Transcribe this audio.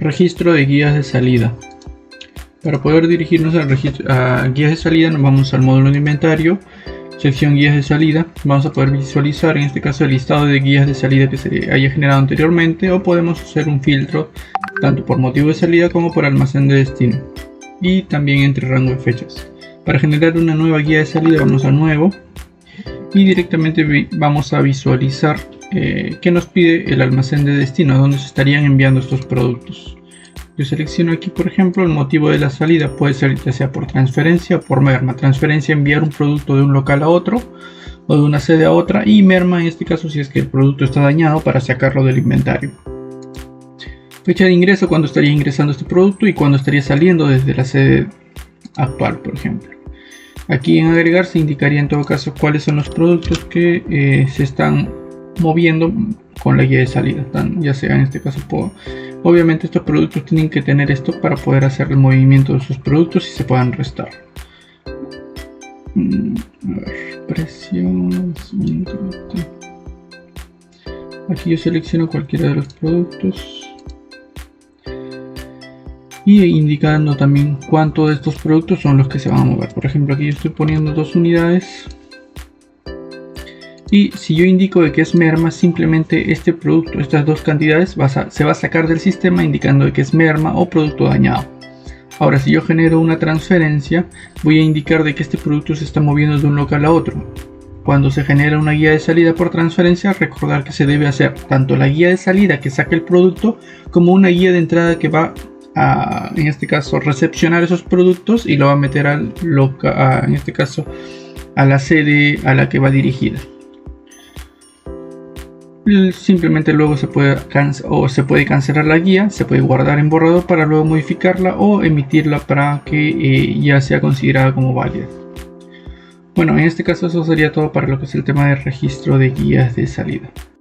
Registro de guías de salida. Para poder dirigirnos a guías de salida, nos vamos al módulo de inventario, sección guías de salida. Vamos a poder visualizar en este caso el listado de guías de salida que se haya generado anteriormente, o podemos hacer un filtro tanto por motivo de salida como por almacén de destino, y también entre rango de fechas. Para generar una nueva guía de salida, vamos a nuevo y directamente vamos a visualizar que nos pide el almacén de destino, donde se estarían enviando estos productos. Yo selecciono aquí, por ejemplo, el motivo de la salida. Puede ser ya sea por transferencia o por merma. Transferencia, enviar un producto de un local a otro o de una sede a otra, y merma en este caso si es que el producto está dañado, para sacarlo del inventario. Fecha de ingreso, cuando estaría ingresando este producto y cuando estaría saliendo desde la sede actual, por ejemplo. Aquí en agregar se indicaría en todo caso cuáles son los productos que se están moviendo con la guía de salida, ya sea en este caso obviamente estos productos tienen que tener esto para poder hacer el movimiento de sus productos y se puedan restar. A ver, precios. Aquí yo selecciono cualquiera de los productos y indicando también cuánto de estos productos son los que se van a mover. Por ejemplo, aquí yo estoy poniendo 2 unidades. Y si yo indico de que es merma, simplemente este producto, estas dos cantidades, se va a sacar del sistema indicando de que es merma o producto dañado. Ahora, si yo genero una transferencia, voy a indicar de que este producto se está moviendo de un local a otro. Cuando se genera una guía de salida por transferencia, recordar que se debe hacer tanto la guía de salida que saca el producto, como una guía de entrada que va a, en este caso, recepcionar esos productos y lo va a meter al local, en este caso, a la sede a la que va dirigida. Simplemente luego se puede cancelar la guía, se puede guardar en borrador para luego modificarla o emitirla para que ya sea considerada como válida. Bueno, en este caso eso sería todo para lo que es el tema de registro de guías de salida.